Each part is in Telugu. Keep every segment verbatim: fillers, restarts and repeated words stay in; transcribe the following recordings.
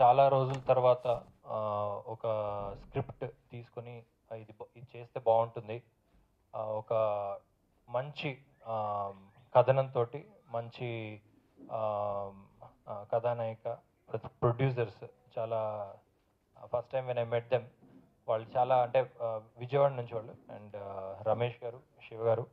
చాలా రోజుల తర్వాత ఆహ్, ఒక స్క్రిప్ట్ తీసుకొని ఆహ్, ఇది బ ఇది చేస్తే బావుంటుంది. ఆహ్, ఒక మంచి ఆహ్, కథనంతోటి మంచి ఆహ్, ఆహ్, కథానాయిక ప్లస్ ప్రొడ్యూసర్స్ చాలా first time when I met them వాళ్ళు చాలా అంటే ఆహ్, విజయవాడ నుంచి వాళ్ళు అండ్ రమేష్ గారు, శివ గారు.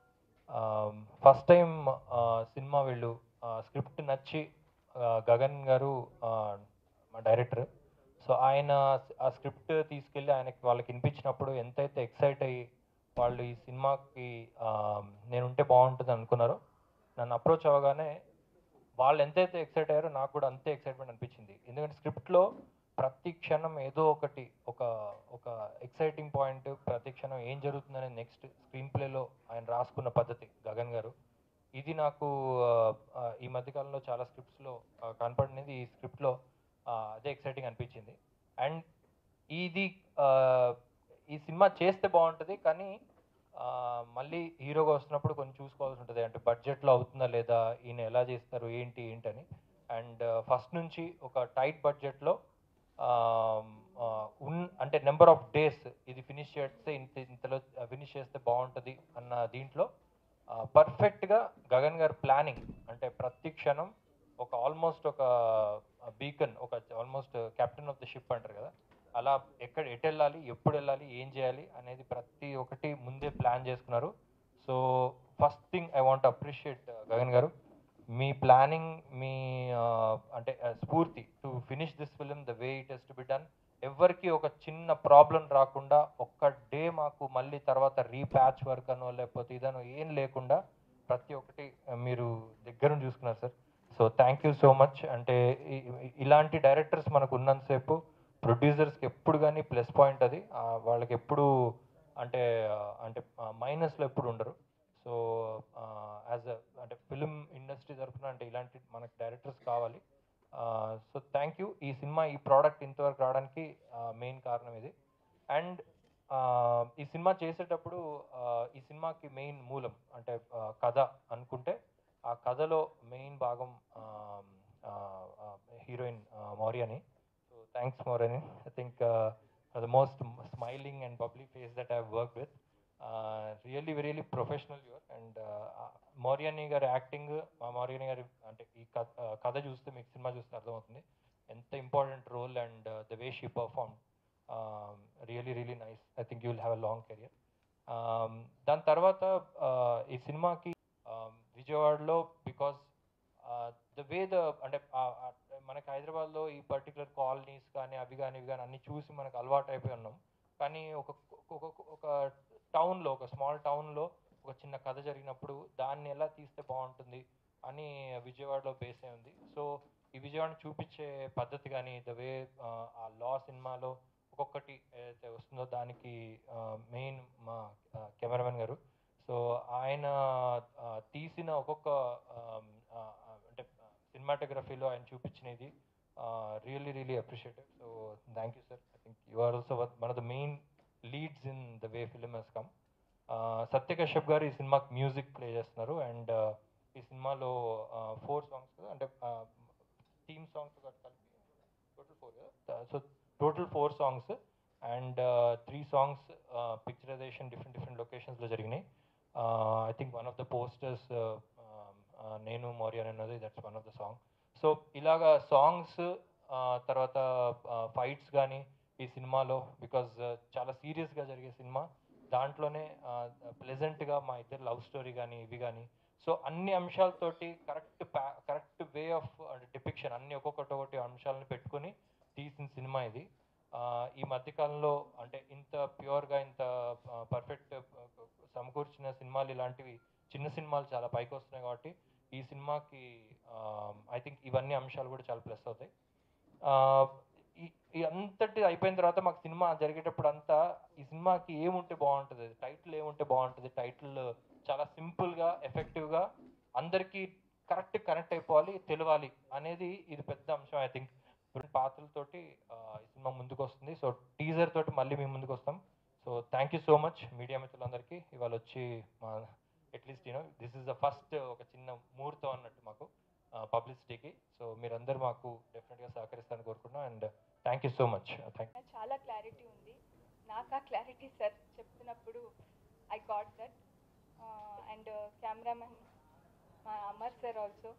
ఆహ్, ఫస్ట్ టైమ్ ఆహ్, సినిమా వీళ్ళు ఆహ్, స్క్రిప్ట్ నచ్చి ఆహ్, గగన్ గారు ఆహ్, మా డైరెక్టర్. సో, ఆయన ఆ స్క్రిప్ట్ తీసుకెళ్ళి ఆయనకి వాళ్ళకి వినిపించినప్పుడు ఎంతైతే ఎక్సైట్ అయ్యి వాళ్ళు ఈ సినిమాకి ఆహ్, నేనుంటే బావుంటది అనుకున్నారో, నన్ను అప్రోచ్ అవ్వగానే వాళ్ళు ఎంతైతే ఎక్సైట్ అయ్యారో నాకు కూడా అంతే ఎక్సైట్‌మెంట్ అనిపించింది. ఎందుకంటే స్క్రిప్ట్‌లో ప్రతి క్షణం ఏదో ఒకటి ఒక ఒక ఎక్సైటింగ్ పాయింట్ ప్రతి క్షణం ఏం జరుగుతుందనేది నెక్స్ట్ స్క్రీన్ ప్లేలో ఆయన రాసుకున్న పద్ధతి గగన్ గారు. ఇది నాకు ఆహ్, ఆహ్, ఈ మధ్య కాలంలో చాలా స్క్రిప్ట్స్‌లో ఆహ్, కనపడినది ఈ స్క్రిప్ట్‌లో ఆహ్, అదే ఎక్సైటింగ్ అనిపించింది. అండ్ ఇది ఆహ్, ఈ సినిమా చేస్తే బావుంటది. కానీ ఆహ్, మళ్ళీ హీరోగా వస్తున్నప్పుడు కొంచెం చూసుకోవాల్సి ఉంటది. అంటే బడ్జెట్‌లో అవుతుందా లేదా? ఈయన ఎలా చేస్తారు? ఏంటి? ఏంటని. అండ్ ఫస్ట్ నుంచి ఒక టైట్ బడ్జెట్‌లో ఆహ్, ఆహ్, ఉన్ అంటే నంబర్ ఆఫ్ డేస్ ఇది ఫినిష్ చేస్తే ఇంత ఇంతలో ఫినిష్ చేస్తే బావుంటది అన్న దీంట్లో ఆహ్, పర్ఫెక్ట్‌గా గగన్ గారి ప్లానింగ్ అంటే ప్రతి క్షణం ఒక ఆల్‌మోస్ట్ ఒక బీకన్ ఒక almost captain of the ship అంటారు కదా! అలా ఎక్కడ ఎటెళ్ళాలి, ఎప్పుడెళ్ళాలి, ఏం చేయాలి అనేది ప్రతి ఒక్కటి ముందే ప్లాన్ చేసుకున్నారు. So, first thing I want to appreciate Gagan garu. మీ ప్లానింగ్ మీ ఆహ్, అంటే ఆహ్, స్ఫూర్తి to finish this film the way it has to be done. ఎవ్వరికీ ఒక చిన్న ప్రాబ్లమ్ రాకుండా ఒక్క డే మాకు మళ్ళీ తర్వాత రీప్యాచ్ వర్క్ అనో లేకపోతే ఇదనో ఏం లేకుండా ప్రతి ఒక్కటి మీరు దగ్గరుండి చూసుకున్నారు sir. So, thank you so much. అంటే ఇ ఇ ఇలాంటి డైరెక్టర్స్ మనకు ఉన్నంత సేపు ప్రొడ్యూసర్స్‌కి ఎప్పుడు గాని ప్లస్ పాయింట్ అది. ఆహ్, వాళ్ళకెప్పుడూ అంటే ఆహ్, అంటే ఆహ్, మైనస్‌లో ఎప్పుడు ఉండరు. సో, ఆహ్, యాస్ ఎ అంటే ఫిల్మ్ ఇండస్ట్రీ తరపున అంటే ఇలాంటి మనకి డైరెక్టర్స్ కావాలి. Ah, so, thank you. ఈ సినిమా ఈ ప్రొడక్ట్ ఇంతవరకు రావడానికి ఆహ్, మెయిన్ కారణం ఇది. అండ్ ఆహ్, ఈ సినిమా చేసేటప్పుడు ఆహ్, ఈ సినిమాకి మెయిన్ మూలం అంటే ఆహ్, కథ అనుకుంటే, ఆ కథలో మెయిన్ భాగం ఆహ్, ఆహ్, ఆహ్, హీరోయిన్ ఆహ్, మౌర్య అని. సో, థాంక్స్ మౌర్యని. I think ah, the most smiling and bubbly face that I have worked with. Ah, really really professional you are. And ah, మౌర్యాని గారి యాక్టింగ్, మా మౌర్యాని గారి అంటే ఈ కథ ఆహ్, కథ చూస్తే మీకు సినిమా చూస్తే అర్థమవుతుంది. ఎంత important role and the way she performed. Ah, really really nice. I think you will have a long career. Ah, దాని తర్వాత ఆహ్, ఈ సినిమాకి ఆహ్, విజయవాడలో బికాజ్ ఆహ్, ద వే ద అంటే ఆహ్, ఆహ్, మనకి హైదరాబాద్‌లో ఈ పర్టిక్యులర్ కాలనీస్ కానీ, అవి గాని, ఇవి గాని అన్నీ చూసి మనకు అలవాటయిపోయి ఉన్నాం. కానీ ఒక ఒక ఒక టౌన్‌లో ఒక స్మాల్ టౌన్‌లో ఒక చిన్న కథ జరిగినప్పుడు దాన్ని ఎలా తీస్తే బావుంటుంది అని విజయవాడలో బేస్ అయి ఉంది. సో, ఈ విజయవాడని చూపిచ్చే పద్ధతి గాని, ద వే ఆహ్, ఆ 'లా' సినిమాలో ఒక్కొక్కటి ఏదైతే వస్తుందో దానికి ఆహ్, మెయిన్ మా ఆహ్, కెమెరామెన్ గారు. సో, ఆయన ఆహ్, తీసిన ఒక్కొక్క ఆహ్, ఆహ్, అంటే సినిమాటోగ్రఫీలో ఆయన చూపించినది ah, really really appreciated. So, thank you sir. I think you are also one one of the main leads in the way film has come. Ah, Satya Kashyap గారు ఈ సినిమాకి మ్యూజిక్ ప్లే చేస్తున్నారు. అండ్ ఈ సినిమాలో ఆహ్, నాలుగు సాంగ్స్ అంటే ఆహ్, థీమ్ సాంగ్స్ కలిపి టోటల్ నాలుగు కదా! సో, టోటల్ నాలుగు సాంగ్స్ అండ్ మూడు songs ah, picturisation different different లొకేషన్స్‌లో జరిగినాయి. Ah, I think one of the posters ah, ah, 'నేను మౌర్య' అన్నది that's one of the song. So, ఇలాగా సాంగ్స్ ఆహ్, తర్వాత ఆహ్, ఫైట్స్ గాని ఈ సినిమాలో బికాజ్ చాలా సీరియస్‌గా జరిగే సినిమా. దాంట్లోనే ఆహ్, ప్లెజెంట్‌గా మా ఇద్దరి లవ్ స్టోరీ గాని, ఇవి గాని సో, అన్ని అంశాలతోటి కరెక్ట్ పా కరెక్ట్ వే ఆఫ్ అంటే డిపిక్షన్ అన్ని ఒక్కొక్కటి ఒక్కొక్కటి అంశాలను పెట్టుకొని తీసిన సినిమా ఇది. ఆహ్, ఈ మధ్య కాలంలో అంటే ఇంత ప్యూర్‌గా ఇంత ఆహ్, పర్ఫెక్ట్ సమకూర్చిన సినిమాలు ఇలాంటివి చిన్న సినిమాలు చాలా పైకొస్తున్నాయి కాబట్టి, ఈ సినిమాకి ఆహ్, ఐ థింక్ ఇవన్నీ అంశాలు కూడా చాలా ప్లస్ అవుతాయి. ఆహ్, ఈ ఈ అంతటి అయిపోయిన తర్వాత మాకు సినిమా జరిగేటప్పుడంతా ఈ సినిమాకి ఏముంటే బావుంటది? టైటిల్ ఏముంటే బావుంటది? టైటిల్ చాలా సింపుల్‌గా, ఎఫెక్టివ్‌గా అందరికీ కరెక్ట్ కనెక్ట్ అయిపోవాలి, తెలవాలి అనేది ఇది పెద్ద అంశం ఐ థింక్. రెండు పాత్రలతోటి ఆహ్, ఈ సినిమా ముందుకొస్తుంది. సో, టీజర్ తోటి మళ్ళీ మీ ముందుకొస్తాం. So, thank you so much media మిత్రులందరికీ. ఇవాళొచ్చి మా at least you know this is the first ఒక చిన్న ముహూర్తం అన్నట్టు మాకు ఆహ్, పబ్లిసిటీకి. సో, మీరందరూ మాకు డెఫినిట్‌గా సహకరిస్తారని కోరుకుంటున్నాను. అనుకుంటున్నాను. And thank you so much. Thank చాలా క్లారిటీ ఉంది. నాకు ఆ క్లారిటీ సార్ చెప్తున్నప్పుడు I got that. And cameraman మా అమర్ సార్ ఆల్సో,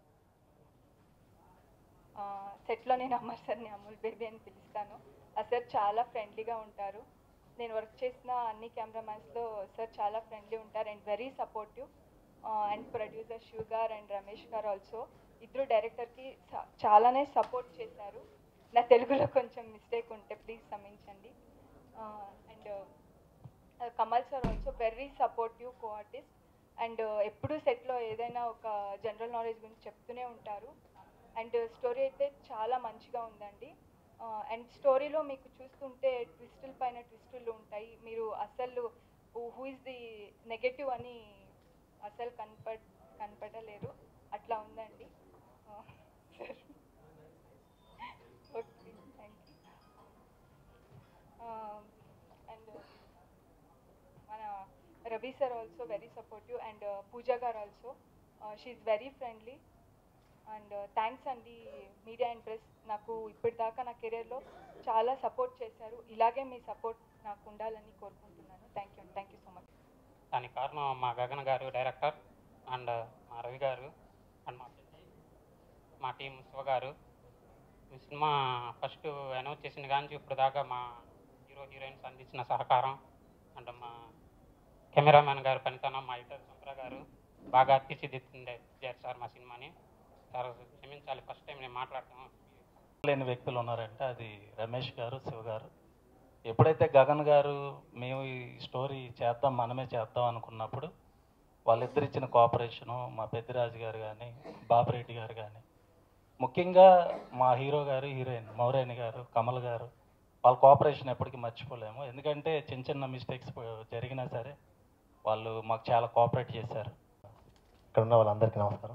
సెట్లో నేను అమర్ సార్ని అమూల్ బేబీ అని పిలుస్తాను. ఆ సార్ చాలా ఫ్రెండ్లీగా ఉంటారు. నేను వర్క్ చేసిన అన్ని కెమెరామ్యాన్స్లో సార్ చాలా ఫ్రెండ్లీ ఉంటారు and very supportive. And producer Shiv garu and Ramesh గారు ఆల్సో ఇద్దరు డైరెక్టర్కి చాలానే సపోర్ట్ చేశారు. నా తెలుగులో కొంచెం మిస్టేక్ ఉంటే ప్లీజ్ క్షమించండి. And Kamal sir also very supportive co artist and ఎప్పుడూ సెట్లో ఏదైనా ఒక జనరల్ నాలెడ్జ్ గురించి చెప్తూనే ఉంటారు. అండ్ స్టోరీ అయితే చాలా మంచిగా ఉందండి. అండ్ స్టోరీలో మీకు చూస్తుంటే ట్విస్టుల పైన ట్విస్టులు ఉంటాయి. మీరు అసలు హూ ఇస్ ది నెగటివ్ అని అసలు కనప కనపడలేరు, అట్లా ఉందండి. Sir okay, thank you. And మన Ravi sir also very supportive and Pooja garu also she very friendly. And thanks అండి మీడియా అండ్ ప్రెస్, నాకు ఇప్పటిదాకా నా కెరీర్లో చాలా సపోర్ట్ చేశారు. ఇలాగే మీ సపోర్ట్ నాకు ఉండాలని కోరుకుంటున్నాను. Thank you thank you so much. దానికి కారణం మా గగన్ గారు డైరెక్టర్ అండ్ మా రవి గారు అండ్ మా మా టీం శివ గారు. ఈ సినిమా ఫస్ట్ అనౌన్స్ చేసిన కానీ ఇప్పుడు దాకా మా హీరో హీరోయిన్స్ అందించిన సహకారం అండ్ మా కెమెరామెన్ గారు పనితనం, మా ఎడిటర్ శంకర గారు బాగా తీర్చిదిద్దారు సార్ మా సినిమాని. సార్ క్షమించాలి, ఫస్ట్ టైం నేను మాట్లాడతాను లేని వ్యక్తులు ఉన్నారంటే అది రమేష్ గారు, శివ గారు. ఎప్పుడైతే గగన్ గారు మేము ఈ స్టోరీ చేద్దాం మనమే చేద్దాం అనుకున్నప్పుడు వాళ్ళిద్దరు ఇచ్చిన కోఆపరేషను, మా పెద్దిరాజు గారు కానీ బాపిరెడ్డి గారు కానీ, ముఖ్యంగా మా హీరో గారు హీరోయిన్ మౌరేణి గారు, కమల్ గారు, వాళ్ళ కోఆపరేషన్ ఎప్పటికీ మర్చిపోలేము. ఎందుకంటే చిన్న చిన్న మిస్టేక్స్ జరిగినా సరే వాళ్ళు మాకు చాలా కోఆపరేట్ చేశారు. ఇక్కడ ఉన్న వాళ్ళందరికీ నమస్కారం.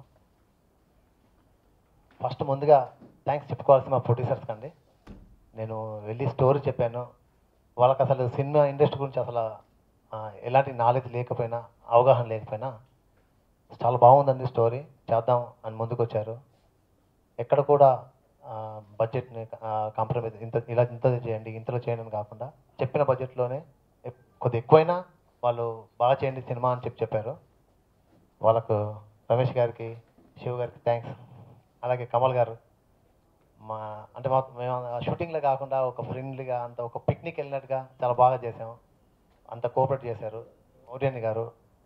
ఫస్ట్ ముందుగా థ్యాంక్స్ చెప్పుకోవాల్సిన మా ప్రొడ్యూసర్స్కి అండి. నేను వెళ్ళి స్టోరీ చెప్పాను, వాళ్ళకి అసలు సినిమా ఇండస్ట్రీ గురించి అసలు ఎలాంటి నాలెడ్జ్ లేకపోయినా అవగాహన లేకపోయినా చాలా బాగుందండి స్టోరీ చేద్దాం అని ముందుకు వచ్చారు. ఎక్కడ కూడా బడ్జెట్ని కాంప్రమైజ్ ఇంత ఇలా ఇంత చేయండి ఇంతలో చేయండి అని కాకుండా చెప్పిన బడ్జెట్లోనే కొద్ది ఎక్కువైనా వాళ్ళు బాగా చేయండి సినిమా అని చెప్పి చెప్పారు. వాళ్ళకు రమేష్ గారికి, శివ గారికి థ్యాంక్స్. అలాగే కమల్ గారు మా అంటే మా మేము షూటింగ్లో కాకుండా ఒక ఫ్రెండ్లీగా అంత ఒక పిక్నిక్ వెళ్ళినట్టుగా చాలా బాగా చేసాం. అంత కోఆపరేట్ చేశారు. మౌర్యాని గారు,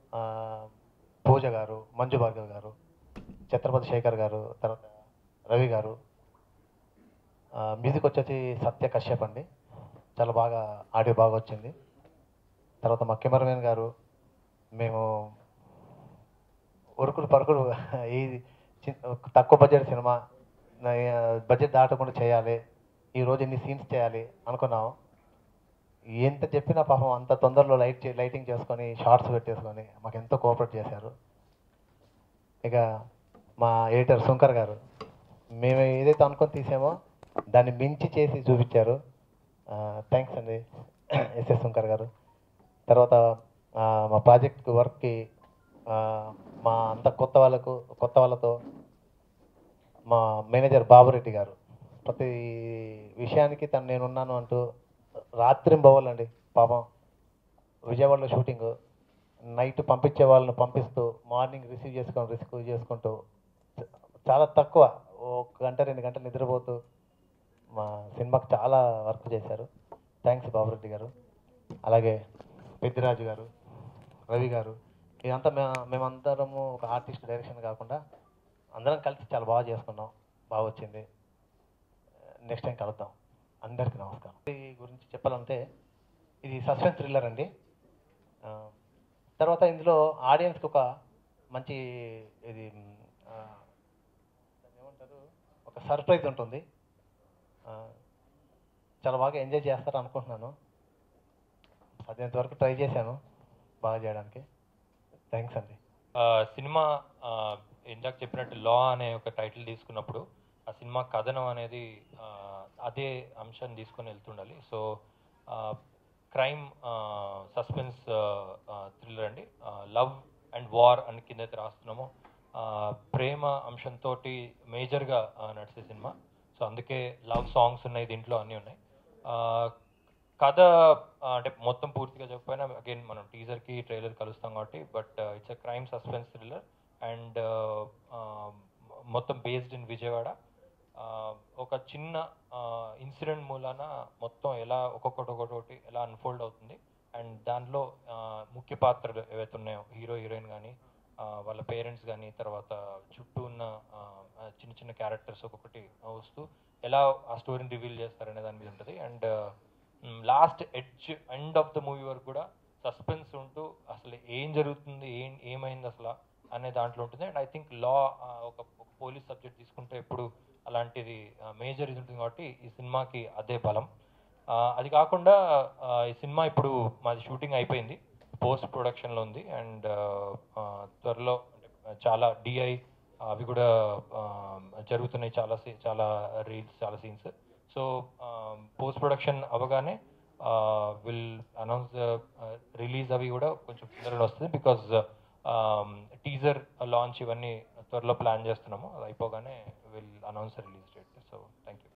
పూజ గారు, మంజు భార్గవ్ గారు, ఛత్రపతి శేఖర్ గారు, తర్వాత రవి గారు. మ్యూజిక్ వచ్చేసి సత్య కశ్యప్ అండి, చాలా బాగా ఆడియో బాగా వచ్చింది. తర్వాత మా కెమెరామెన్ గారు, మేము ఉరుకులు పరుకులు ఈ తక్కువ బడ్జెట్ సినిమా బడ్జెట్ దాటకుండా చేయాలి, ఈరోజు ఎన్ని సీన్స్ చేయాలి అనుకున్నాము. ఎంత చెప్పినా పాపం అంత తొందరలో లైట్ లైటింగ్ చేసుకొని షార్ట్స్ పెట్టేసుకొని మాకు ఎంతో కోఆపరేట్ చేశారు. ఇక మా ఎడిటర్ శంకర్ గారు, మేము ఏదైతే అనుకొని తీసామో దాన్ని మించి చేసి చూపించారు. థ్యాంక్స్ అండి ఎస్ఎస్ శంకర్ గారు. తర్వాత మా ప్రాజెక్ట్ వర్క్కి మా అంత కొత్త వాళ్ళకు కొత్త వాళ్ళతో మా మేనేజర్ బాబురెడ్డి గారు ప్రతి విషయానికి తను నేనున్నాను అంటూ రాత్రింబవలండి పాపం. విజయవాడలో షూటింగ్ నైట్ పంపించే వాళ్ళని పంపిస్తూ మార్నింగ్ రిసీవ్ చేసుకొని రిసీవ్ చేసుకుంటూ చాలా తక్కువ ఒక గంట రెండు గంటలు నిద్రపోతూ మా సినిమాకి చాలా వర్క్ చేశారు. థ్యాంక్స్ బాబురెడ్డి గారు. అలాగే పెద్దిరాజు గారు, రవి గారు, ఇదంతా మే మేమందరము ఒక ఆర్టిస్ట్ డైరెక్షన్ కాకుండా అందరం కలిసి చాలా బాగా చేసుకున్నాం, బాగా వచ్చింది. నెక్స్ట్ టైం కలుద్దాం. అందరికీ నమస్కారం. ఈ గురించి చెప్పాలంటే ఇది సస్పెన్స్ థ్రిల్లర్ అండి. తర్వాత ఇందులో ఆడియన్స్కి ఒక మంచి ఇది ఏమంటారు ఒక సర్ప్రైజ్ ఉంటుంది. చాలా బాగా ఎంజాయ్ చేస్తారు అనుకుంటున్నాను. అదేంత వరకు ట్రై చేశాను బాగా చేయడానికి. థ్యాంక్స్ అండి. సినిమా ఇందాక చెప్పినట్టు లా అనే ఒక టైటిల్ తీసుకున్నప్పుడు ఆ సినిమా కథనం అనేది అదే అంశాన్ని తీసుకొని వెళ్తుండాలి. సో క్రైమ్ సస్పెన్స్ థ్రిల్లర్ అండి. లవ్ అండ్ వార్ అని కిందైతే రాస్తున్నామో ప్రేమ అంశంతో మేజర్గా నడిచే సినిమా. సో అందుకే లవ్ సాంగ్స్ ఉన్నాయి దీంట్లో, అన్నీ ఉన్నాయి. ఆ, కథ ఆ, అంటే మొత్తం పూర్తిగా చెప్పకపోయినా అగైన్ మనం టీజర్కి ట్రైలర్ కలుస్తాం కాబట్టి, but it's a crime suspense thriller and మొత్తం బేస్డ్ ఇన్ విజయవాడ. ఆ, ఒక చిన్న ఇన్సిడెంట్ మూలాన మొత్తం ఎలా ఒక్కొక్కటి ఒక్కొక్కటి ఎలా అన్ఫోల్డ్ అవుతుంది అండ్ దాంట్లో ఆ, ముఖ్య పాత్రలు ఏవైతే ఉన్నాయో హీరో హీరోయిన్ కానీ వాళ్ళ పేరెంట్స్ కానీ తర్వాత చుట్టూ ఉన్న ఆ, ఆ, చిన్న చిన్న క్యారెక్టర్స్ ఒక్కొక్కటి వస్తూ ఎలా ఆ స్టోరీని రివీల్ చేస్తారనే దాని మీద ఉంటుంది. And last edge end of the movie వరకు కూడా సస్పెన్స్ ఉంటూ అసలు ఏం జరుగుతుంది, ఏం ఏమైంది అసలు అనే దాంట్లో ఉంటుంది. అండ్ ఐ థింక్ లా ఒక పోలీస్ సబ్జెక్ట్ తీసుకుంటే ఎప్పుడు అలాంటిది మేజర్ ఇది ఉంటుంది కాబట్టి ఈ సినిమాకి అదే బలం. ఆ, అది కాకుండా ఆ, ఈ సినిమా ఇప్పుడు మాది షూటింగ్ అయిపోయింది, పోస్ట్ ప్రొడక్షన్లో ఉంది. అండ్ త్వరలో అంటే చాలా డిఐ అవి కూడా ఆ, జరుగుతున్నాయి, చాలా సీ చాలా రీల్స్ చాలా సీన్స్. సో పోస్ట్ ప్రొడక్షన్ అవగానే విల్ అనౌన్స్ రిలీజ్ అవి కూడా కొంచెం తొందరగా వస్తుంది. బికాజ్ టీజర్ లాంచ్ ఇవన్నీ త్వరలో ప్లాన్ చేస్తున్నాము, అది అయిపోగానే will announce release date. So thank you.